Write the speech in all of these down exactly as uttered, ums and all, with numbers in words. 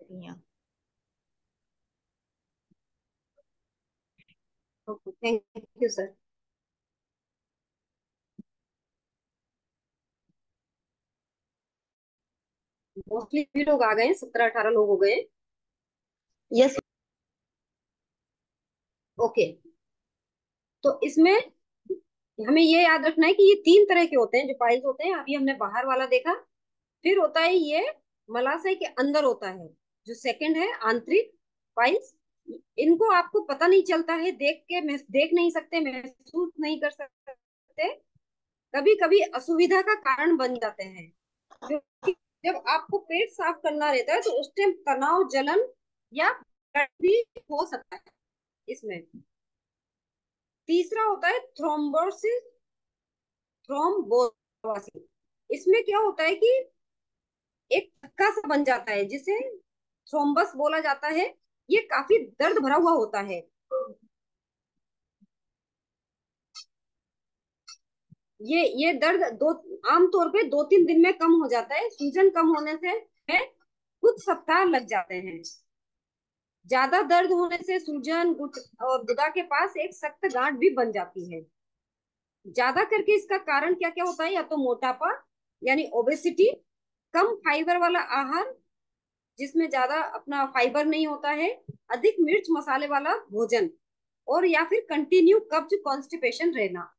सकती हैं। Okay, thank you sir. Mostly भी लोग आ गए हैं, सत्रह अठारह लोग हो गए हैं। यस। ओके, तो इसमें हमें ये याद रखना है कि ये तीन तरह के होते हैं जो पाइल्स होते हैं। अभी हमने बाहर वाला देखा। फिर होता है ये मलाशय के अंदर होता है, जो सेकंड है आंतरिक पाइल्स। इनको आपको पता नहीं चलता है, देख के महस- देख नहीं सकते, महसूस नहीं कर सकते। कभी कभी असुविधा का कारण बन जाते हैं, क्योंकि जब आपको पेट साफ करना रहता है तो उस टाइम तनाव, जलन या ब्लड भी हो सकता है इसमें। तीसरा होता है थ्रोम्बोसिस, थ्रोम्बोसिस। इसमें क्या होता है कि एक थक्का सा बन जाता है, जिसे थ्रोम्बस बोला जाता है। ये काफी दर्द भरा हुआ होता है। ये ये दर्द दो आमतौर पे दो तीन दिन में कम हो जाता है। सूजन कम होने से में कुछ सप्ताह लग जाते हैं। ज्यादा दर्द होने से सूजन गुट और गुदा के पास एक सख्त गांठ भी बन जाती है। ज्यादा करके इसका कारण क्या क्या होता है? या तो मोटापा, यानी ओबेसिटी, कम फाइबर वाला आहार जिसमें ज्यादा अपना फाइबर नहीं होता है, अधिक मिर्च मसाले वाला भोजन, और या फिर कंटिन्यू कब्ज, कॉन्स्टिपेशन रहना।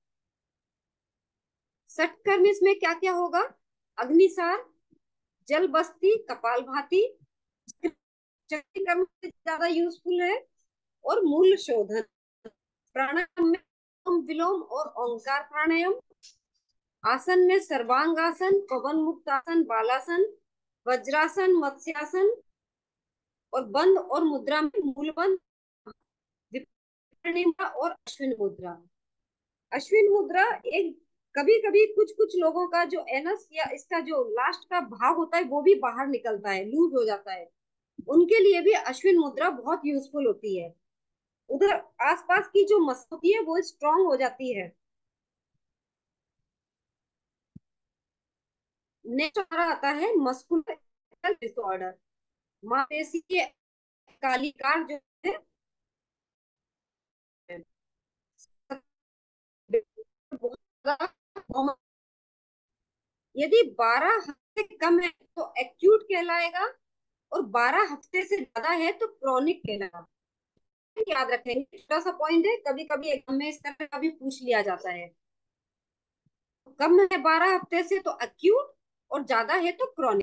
षटकर्म इसमें क्या क्या होगा? अग्निसार, जल बस्ती, कपालभाति, कर्म ज्यादा यूजफुल है, और मूल शोधन। प्राणायाम में अनुलोम विलोम और ओंकार प्राणायाम। आसन में सर्वांगासन, पवन मुक्त आसन, बालासन, वज्रासन, मत्स्यासन, और बंद और मुद्रा में मूल बंद, विपरीत मुद्रा और अश्विन मुद्रा। अश्विन मुद्रा एक, कभी कभी कुछ कुछ लोगों का जो एनस या इसका जो लास्ट का भाग होता है वो भी बाहर निकलता है, लूज हो जाता है। उनके लिए भी अश्विन मुद्रा बहुत यूजफुल होती है। उधर आसपास की जो मसल होती है वो स्ट्रांग हो जाती है। नेक्स्ट हमारा आता है मस्कुलर डिसऑर्डर। मांसपेशी के कालिकार जो है, बहुत ज्यादा common। यदि बारह हफ्ते कम है तो एक्यूट कहलाएगा, और बारह हफ्ते से ज्यादा है तो क्रॉनिक कहलाएगा। याद रखेंगे, छोटा सा पॉइंट है, कभी कभी एग्जाम में इस तरह का भी पूछ लिया जाता है। कम है बारह हफ्ते से तो एक्यूट, और ज्यादा है तो क्रॉनिक।